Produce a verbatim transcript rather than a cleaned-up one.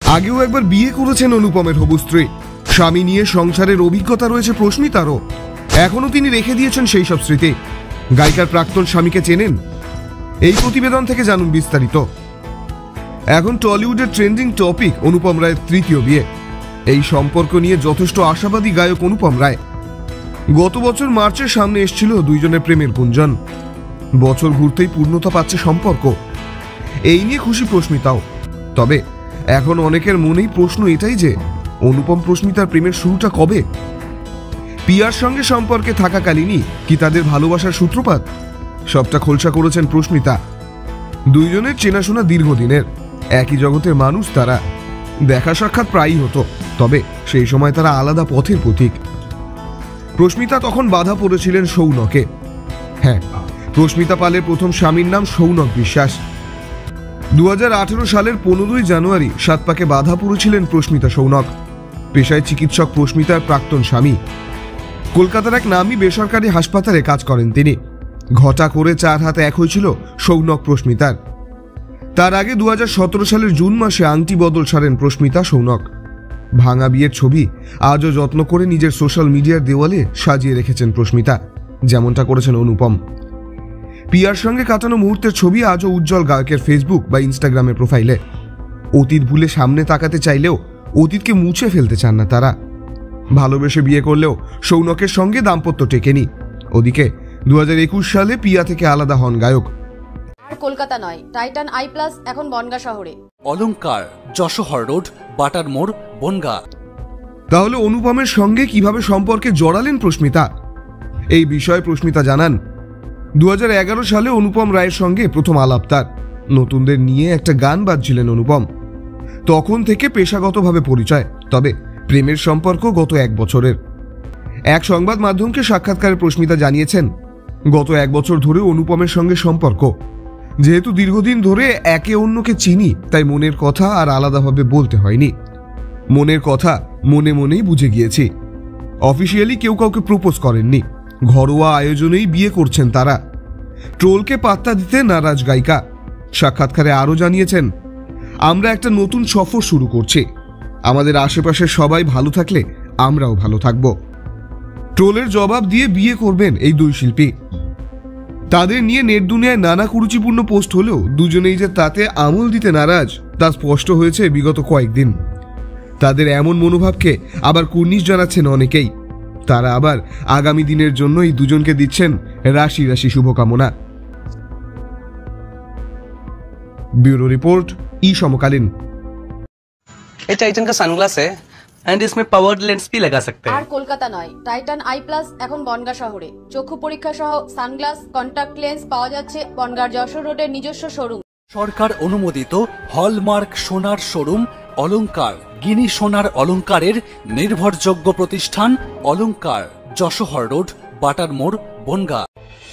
আগেও একবার বিয়ে করেছেন অনুপমের হবু স্ত্রী। স্বামী নিয়ে সংসারের অভিজ্ঞতা রয়েছে প্রস্মিতারও। এখনো তিনি রেখে দিয়েছেন সেই সব স্মৃতি। গায়িকার প্রাক্তন স্বামীকে চেনেন? এই প্রতিবেদন থেকে জানুন বিস্তারিত। এখন টলিউডের ট্রেন্ডিং টপিক অনুপম রায়ের তৃতীয় বিয়ে। এই সম্পর্ক নিয়ে যথেষ্ট আশাবাদী গায়ক অনুপম রায়। গত বছর মার্চের সামনে এসেছিল দুইজনের প্রেমের গুঞ্জন। বছর ঘুরতেই পূর্ণতা পাচ্ছে সম্পর্ক। এই নিয়ে খুশি প্রস্মিতাও। তবে এখন অনেকের মনেই প্রশ্ন এটাই যে অনুপম প্রস্মিতার প্রেমের শুরুটা কবে? পিয়ার সঙ্গে সম্পর্কে থাকাকালীনই কি তাদের ভালোবাসার সূত্রপাত? সবটা খোলসা করেছেন প্রস্মিতা। দুইজনের চেনাশোনা দীর্ঘদিনের, একই জগতের মানুষ তারা। দেখা সাক্ষাৎ প্রায়ই হতো, তবে সেই সময় তারা আলাদা পথের পথিক। প্রস্মিতা তখন বাধা পড়েছিলেন সৌনকে। হ্যাঁ, প্রস্মিতা পালের প্রথম স্বামীর নাম সৌনক বিশ্বাস। দু হাজার আঠেরো সালের পনেরোই জানুয়ারি সাতপাকে বাধা পড়েছিলেন প্রস্মিতা সৌনক। পেশায় চিকিৎসক প্রস্মিতার প্রাক্তন স্বামী। কলকাতার এক নামী বেসরকারি হাসপাতালে কাজ করেন তিনি। ঘটা করে চার হাতে এক হয়েছিল সৌনক প্রস্মিতার। তার আগে দু হাজার সতেরো সালের জুন মাসে আংটি বদল সারেন প্রস্মিতা সৌনক। ভাঙা বিয়ের ছবি আজও যত্ন করে নিজের সোশ্যাল মিডিয়ার দেওয়ালে সাজিয়ে রেখেছেন প্রস্মিতা, যেমনটা করেছেন অনুপম। পিয়ার সঙ্গে কাটানো মুহূর্তের ছবি আজও উজ্জ্বল গায়কের ফেসবুক বা ইনস্টাগ্রামের প্রোফাইলে। অতীত ভুলে সামনে তাকাতে চাইলেও অতীতকে মুছে ফেলতে চান না তারা। ভালোবেসে বিয়ে করলেও সৌনকের সঙ্গে দাম্পত্য টেকেনি। ওদিকে দু হাজার একুশ সালে পিয়া থেকে আলাদা হন গায়ক। আর কলকাতা নয়, টাইটান আই প্লাস এখন বনগাঁ শহরে। অলংকার, যশোহর রোড, বাটার মোড়, বনগাঁ। তাহলে অনুপমের সঙ্গে কিভাবে সম্পর্কে জড়ালেন প্রস্মিতা? এই বিষয়ে প্রস্মিতা জানান, দু হাজার এগারো সালে অনুপম রায়ের সঙ্গে প্রথম আলাপ তার। নতুনদের নিয়ে একটা গান বাজছিলেন অনুপম। তখন থেকে পেশাগতভাবে পরিচয়, তবে প্রেমের সম্পর্ক গত এক বছরের। এক সংবাদ মাধ্যমকে সাক্ষাৎকারে প্রস্মিতা জানিয়েছেন, গত এক বছর ধরে অনুপমের সঙ্গে সম্পর্ক। যেহেতু দীর্ঘদিন ধরে একে অন্যকে চিনি, তাই মনের কথা আর আলাদাভাবে বলতে হয়নি। মনের কথা মনে মনেই বুঝে গিয়েছি। অফিসিয়ালি কেউ কাউকে প্রপোজ করেননি। ঘরোয়া আয়োজনেই বিয়ে করছেন তারা। ট্রোলকে পাত্তা দিতে নারাজ গায়িকা। সাক্ষাৎকারে আরও জানিয়েছেন, আমরা একটা নতুন সফর শুরু করছি। আমাদের আশেপাশের সবাই ভালো থাকলে আমরাও ভালো থাকব। ট্রোলের জবাব দিয়ে বিয়ে করবেন এই দুই শিল্পী। তাদের নিয়ে নেট দুনিয়ায় নানা কুরুচিপূর্ণ পোস্ট হলেও দুজনেই যে তাতে আমল দিতে নারাজ তা স্পষ্ট হয়েছে বিগত কয়েকদিন। তাদের এমন মনোভাবকে আবার কুর্নিশ জানাচ্ছেন অনেকেই। তারা আবার আগামী দিনের জন্য এই দুজনকে দিচ্ছেন রাশি রাশি শুভকামনা। ब्यूरो रिपोर्ट, ई समकालीन। ये टाइटन का सनग्लास है एंड इसमें पावर्ड लेंस भी लगा सकते हैं। আর কলকাতা নয়, টাইটান আই প্লাস এখন বনগাঁ শহরে। চক্ষু পরীক্ষা সহ সানগ্লাস, কন্টাক্ট লেন্স পাওয়া যাচ্ছে বনগাঁর যশোর রোডের নিজস্ব শোরুম। সরকার অনুমোদিত হলমার্ক সোনার শোরুম অলংকার। গিনি সোনার অলংকারের নির্ভরযোগ্য প্রতিষ্ঠান অলংকার, যশোহর রোড, বাটার মোড়, বনগাঁ।